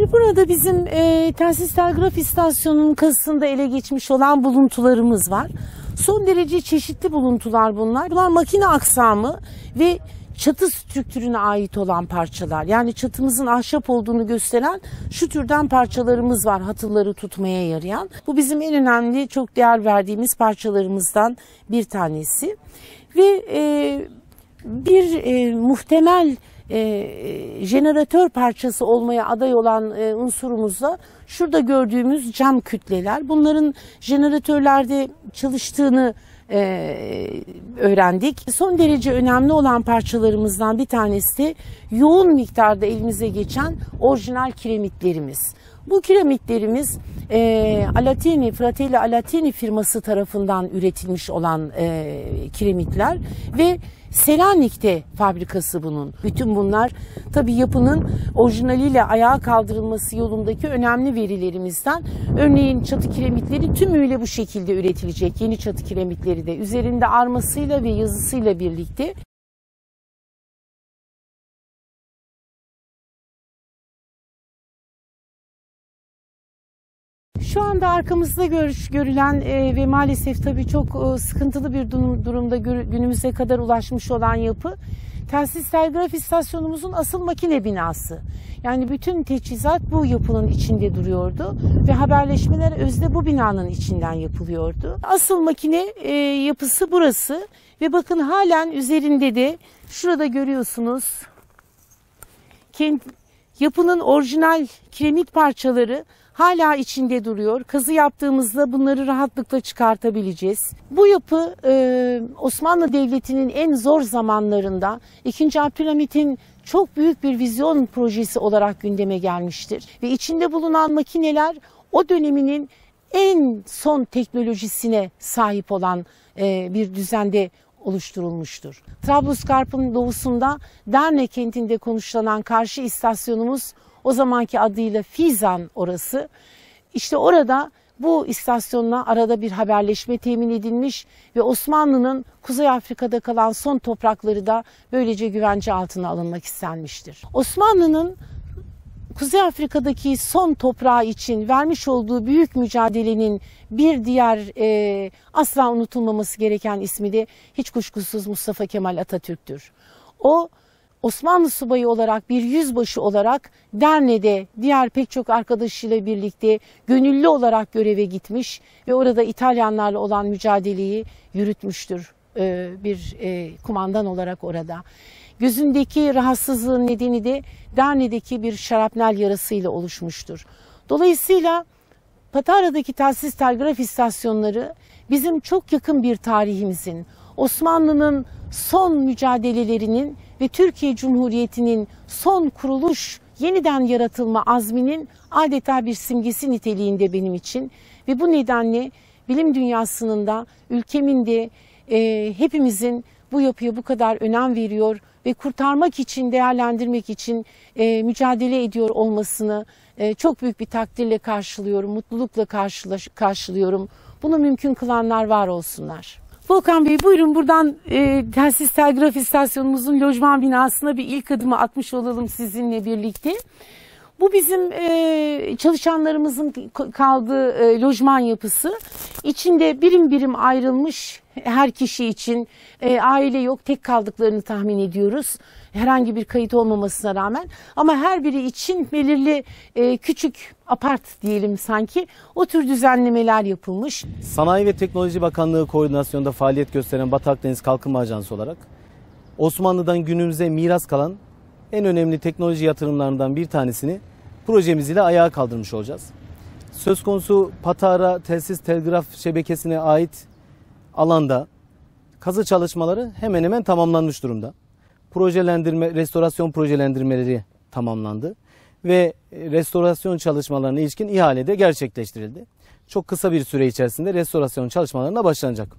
Burada bizim telsiz telgraf istasyonunun kasasında ele geçmiş olan buluntularımız var. Son derece çeşitli buluntular bunlar. Bunlar makine aksamı ve çatı strüktürüne ait olan parçalar. Yani çatımızın ahşap olduğunu gösteren şu türden parçalarımız var, hatılları tutmaya yarayan. Bu bizim en önemli, çok değer verdiğimiz parçalarımızdan bir tanesi. Ve bir muhtemel jeneratör parçası olmaya aday olan unsurumuz da şurada gördüğümüz cam kütleler. Bunların jeneratörlerde çalıştığını öğrendik. Son derece önemli olan parçalarımızdan bir tanesi de yoğun miktarda elimize geçen orijinal kiremitlerimiz. Bu kiremitlerimiz Alatini, Fratelli Alatini firması tarafından üretilmiş olan kiremitler ve Selanik'te fabrikası bunun. Bütün bunlar tabii yapının orijinaliyle ayağa kaldırılması yolundaki önemli verilerimizden. Örneğin çatı kiremitleri tümüyle bu şekilde üretilecek. Yeni çatı kiremitleri de üzerinde armasıyla ve yazısıyla birlikte. Şu anda arkamızda görülen ve maalesef tabii çok sıkıntılı bir durumda günümüze kadar ulaşmış olan yapı telsiz telgraf istasyonumuzun asıl makine binası. Yani bütün teçhizat bu yapının içinde duruyordu ve haberleşmeler özde bu binanın içinden yapılıyordu. Asıl makine yapısı burası ve bakın halen üzerinde de şurada görüyorsunuz yapının orijinal kiremit parçaları hala içinde duruyor. Kazı yaptığımızda bunları rahatlıkla çıkartabileceğiz. Bu yapı Osmanlı Devleti'nin en zor zamanlarında 2. Abdülhamit'in çok büyük bir vizyon projesi olarak gündeme gelmiştir. Ve içinde bulunan makineler o döneminin en son teknolojisine sahip olan bir düzende oluşturulmuştur. Trablusgarp'ın doğusunda Derne kentinde konuşlanan karşı istasyonumuz o zamanki adıyla Fizan orası. İşte orada bu istasyonla arada bir haberleşme temin edilmiş ve Osmanlı'nın Kuzey Afrika'da kalan son toprakları da böylece güvence altına alınmak istenmiştir. Osmanlı'nın Kuzey Afrika'daki son toprağı için vermiş olduğu büyük mücadelenin bir diğer asla unutulmaması gereken ismi de hiç kuşkusuz Mustafa Kemal Atatürk'tür. O Osmanlı subayı olarak bir yüzbaşı olarak Derne'de diğer pek çok arkadaşıyla birlikte gönüllü olarak göreve gitmiş ve orada İtalyanlarla olan mücadeleyi yürütmüştür bir kumandan olarak orada. Gözündeki rahatsızlığın nedeni de Derne'deki bir şarapnel yarasıyla oluşmuştur. Dolayısıyla Patara'daki telsiz telgraf istasyonları bizim çok yakın bir tarihimizin, Osmanlı'nın son mücadelelerinin ve Türkiye Cumhuriyeti'nin son kuruluş, yeniden yaratılma azminin adeta bir simgesi niteliğinde benim için. Ve bu nedenle bilim dünyasının da ülkemin de hepimizin bu yapıya bu kadar önem veriyor ve kurtarmak için, değerlendirmek için mücadele ediyor olmasını çok büyük bir takdirle karşılıyorum, mutlulukla karşılıyorum. Bunu mümkün kılanlar var olsunlar. Volkan Bey, buyurun buradan telsiz telgraf istasyonumuzun lojman binasına bir ilk adımı atmış olalım sizinle birlikte. Bu bizim çalışanlarımızın kaldığı lojman yapısı. İçinde birim birim ayrılmış her kişi için aile yok, tek kaldıklarını tahmin ediyoruz. Herhangi bir kayıt olmamasına rağmen. Ama her biri için belirli küçük apart diyelim sanki o tür düzenlemeler yapılmış. Sanayi ve Teknoloji Bakanlığı koordinasyonunda faaliyet gösteren Batı Akdeniz Kalkınma Ajansı olarak Osmanlı'dan günümüze miras kalan en önemli teknoloji yatırımlarından bir tanesini projemiz ile ayağa kaldırmış olacağız. Söz konusu Patara telsiz telgraf şebekesine ait alanda kazı çalışmaları hemen hemen tamamlanmış durumda. Restorasyon projelendirmeleri tamamlandı ve restorasyon çalışmalarına ilişkin ihale de gerçekleştirildi. Çok kısa bir süre içerisinde restorasyon çalışmalarına başlanacak.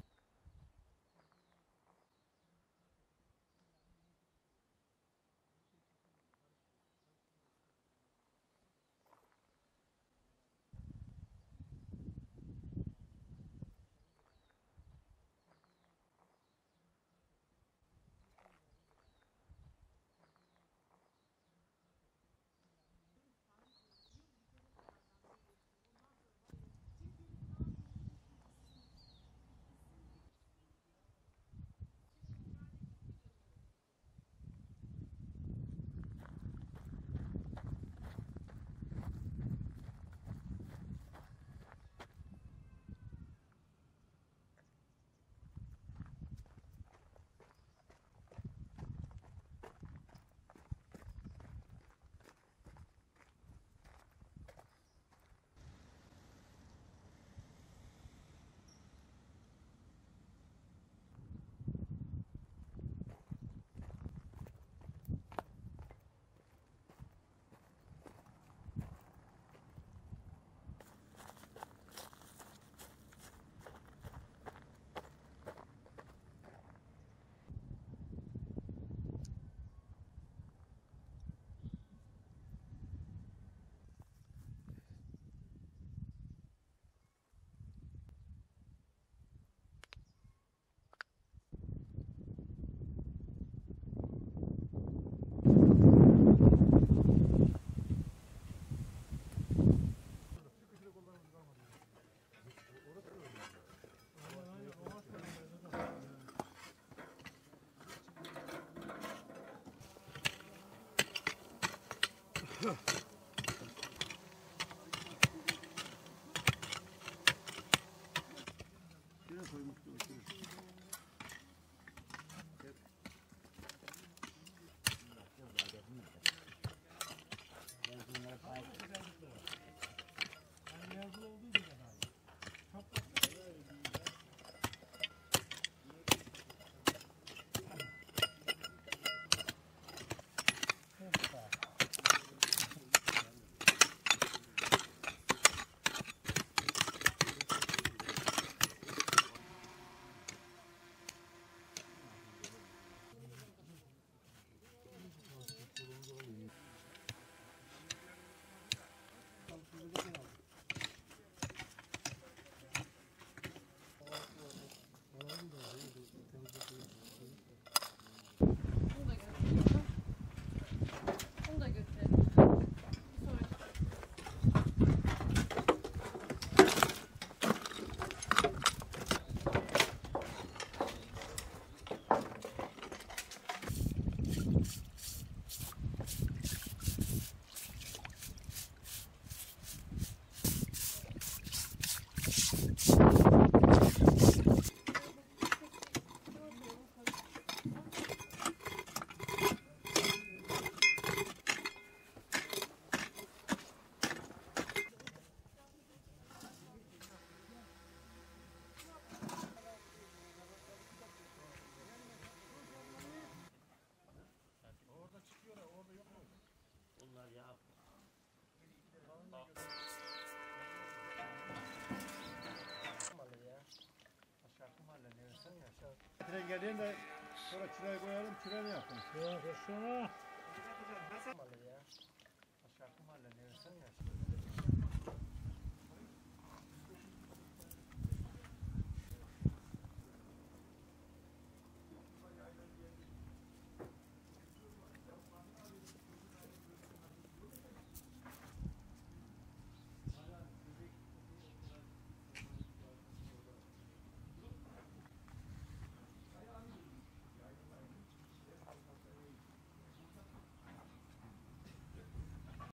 Tren geldiğinde sonra çırayı koyalım, çırayı yapın. Yok, aşağı.